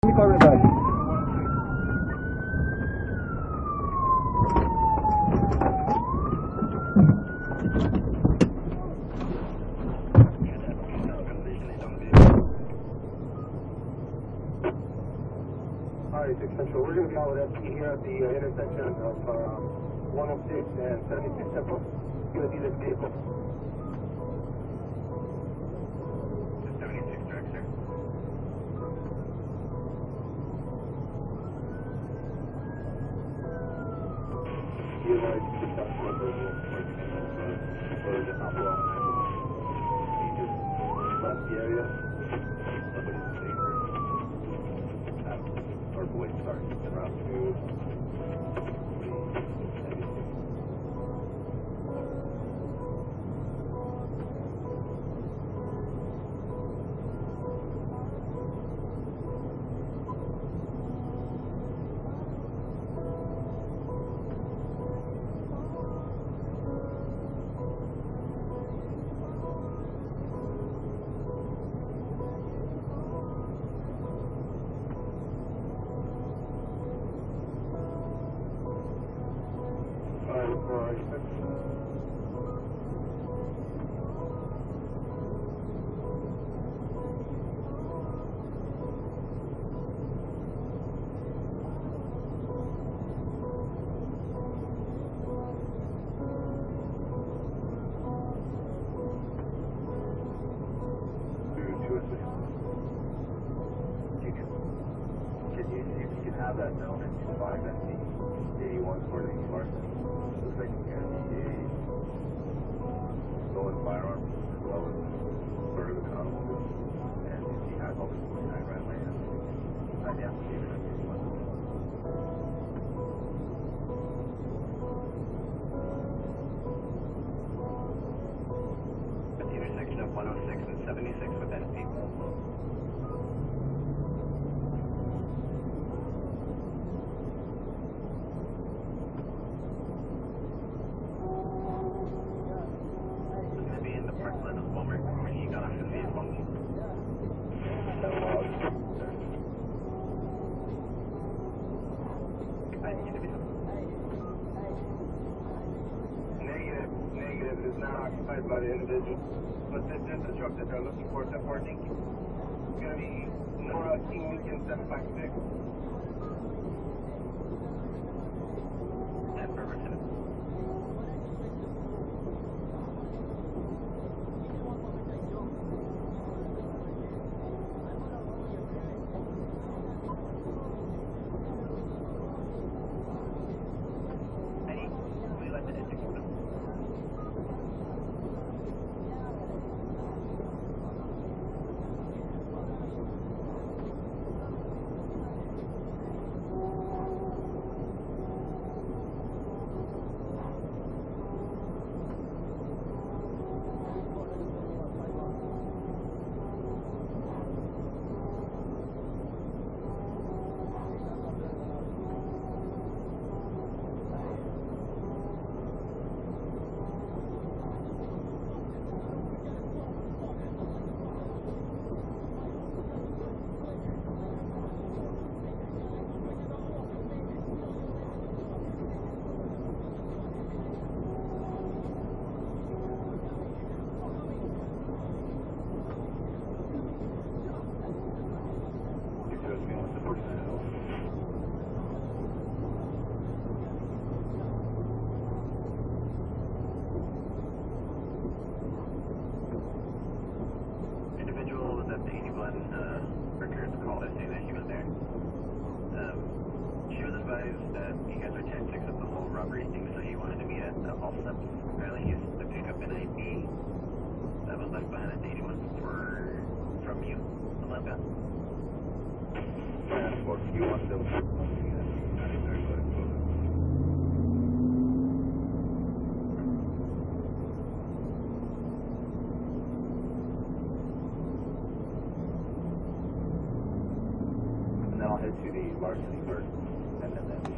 Central. We're going to be out with FP here at the intersection of 106 and 76 Central. It's going to be this vehicle. 76 direct, sir. You guys can stop for a little or just not blow. You just left the area. Somebody's safer. Our boys start around 2. Have that known at 25 and the 81 for the larceny. Looks like you can be a stolen firearm as well as murder with an automobile. And if he has all this money, I ran my hand. I am leaving at 81. At the intersection of 106 and 76 with SP. Negative. It is not occupied by the individual. But this is the truck that they're looking for. It's parking. It's going to be Nora King Lincoln 756. And Bremerton. Records called us saying that he was there. She was advised that you guys were trying to fix up the whole robbery thing, so he wanted to meet at the Offc. Apparently he used to pick up an ID that was left behind at the 81 from you. Something like that. Yeah, or you want them. I'll head to the larceny first, and then that.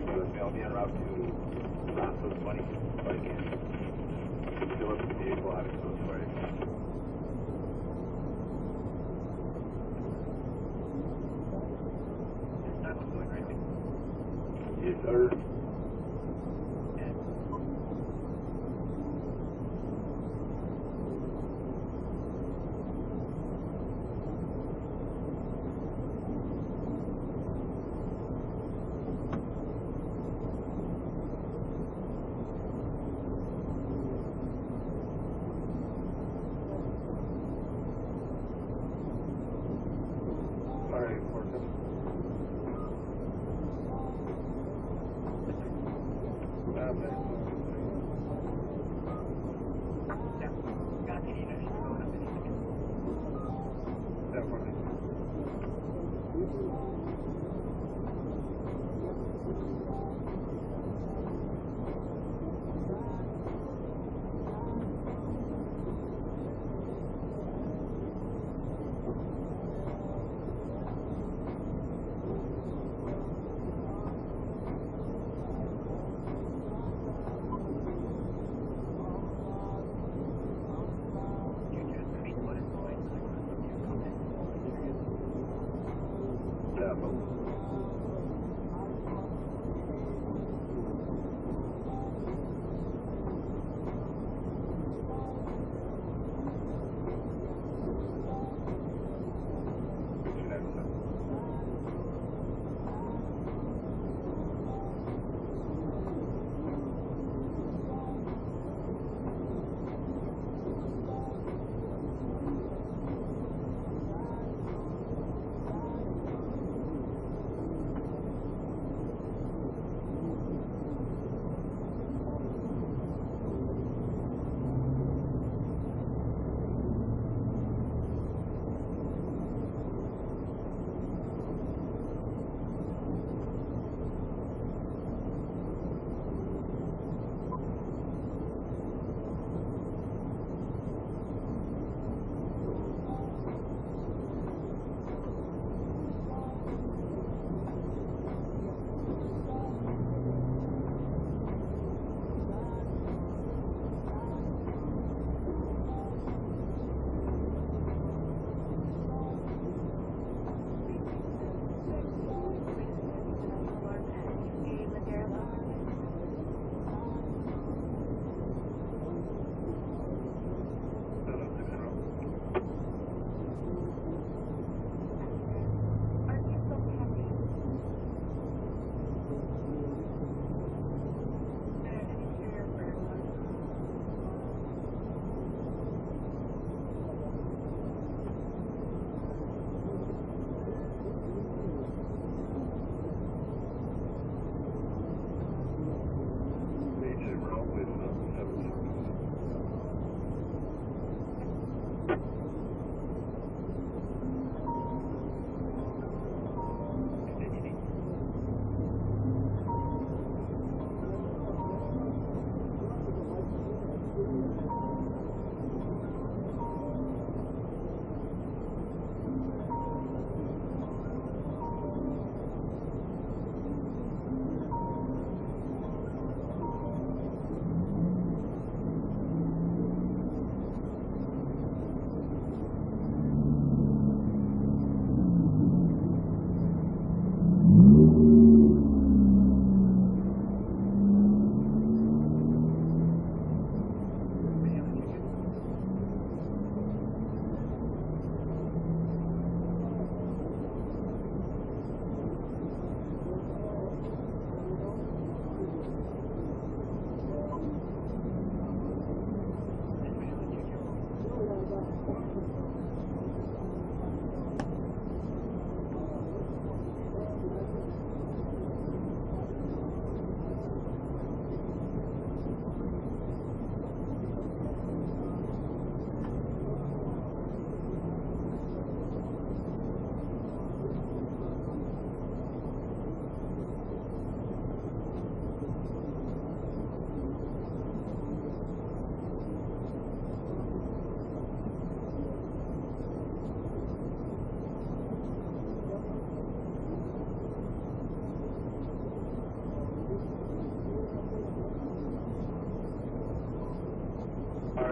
I'll be en route to Lasso's money if I can. Fill up the vehicle, have it close for it. That was going right. Yes, sir.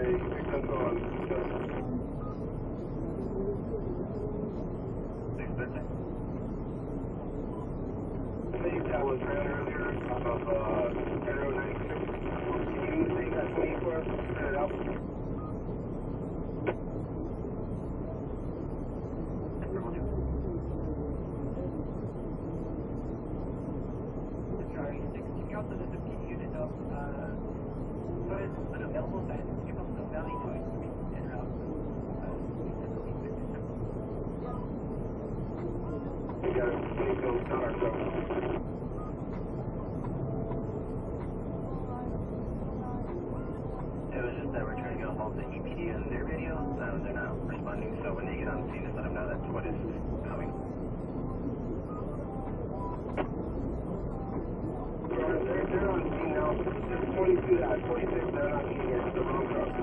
victim on 6 I think that was ran earlier off of Arrow 96. Can you take that 20 for us? Print it out. Charlie 6, can you also just give a unit of what is unavailable sign? Give us the valley to it en route. We got it. We need to go count ourselves. It was just that we're trying to get a hold of the EPD on their video. They're not responding, so when they get on scene, just let them know that's what is coming. They're on scene now. There's 22 that 26. They're not scene yet. It's the wrong truck.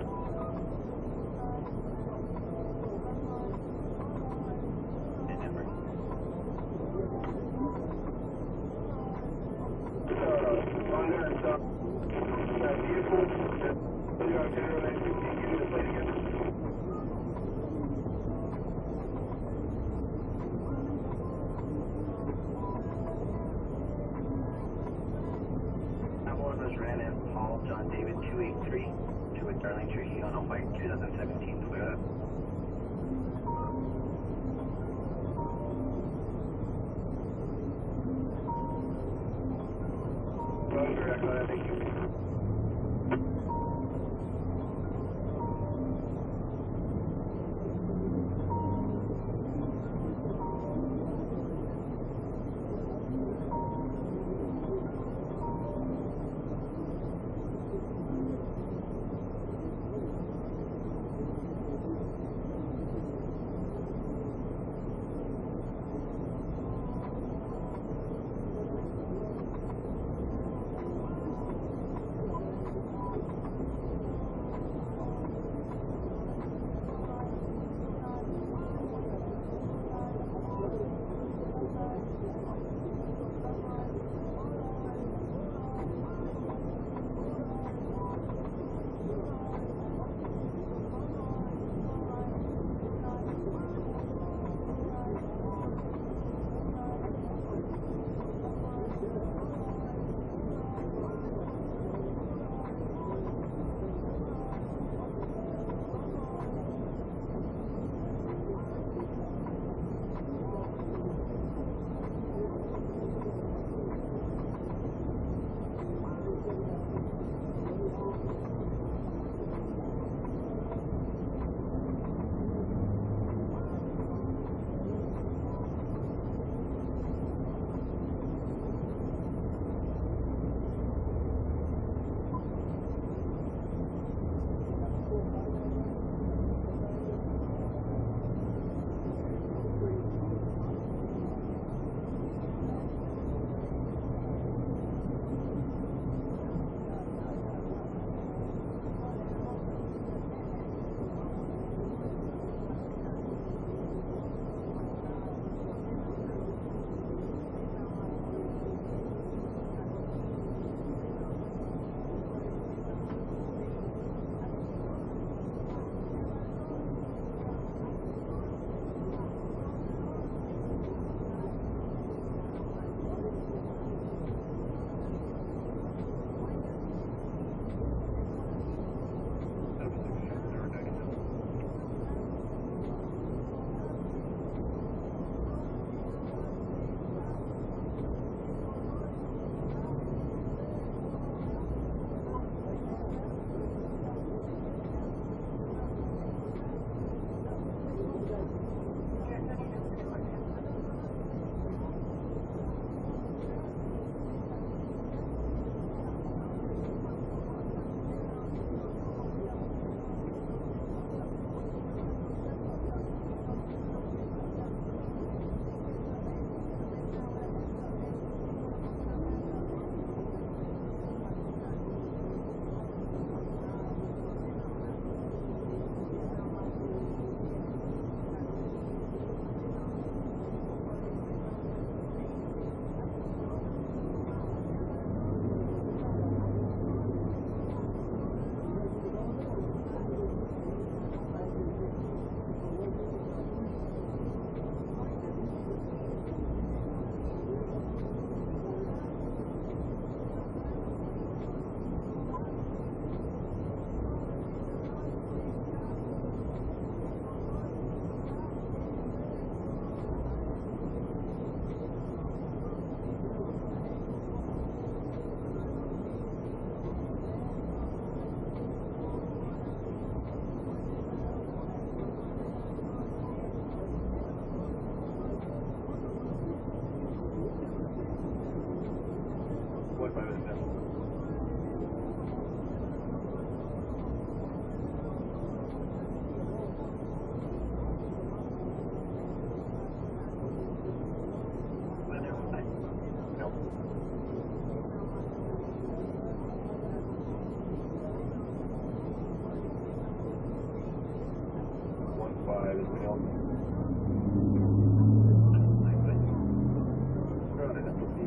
On there, so that vehicle, you got Arrow 96. Can you give me the plate again? One was ran at Paul John David 283 to a Darling Tree on a white 2017 Toyota. Wrong direct line, thank you.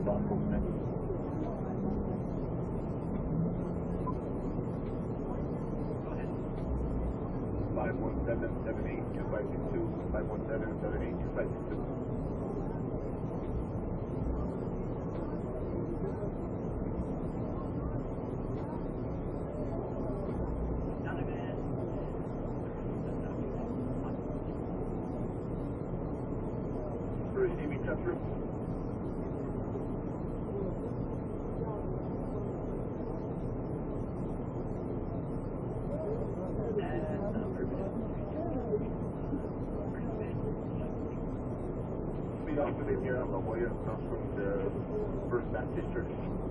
Hold on, hold on. 517-78-2562, 517-78-2562. Receiving Jeffery. Speed officer here on La Jolla, comes from the First Baptist Church.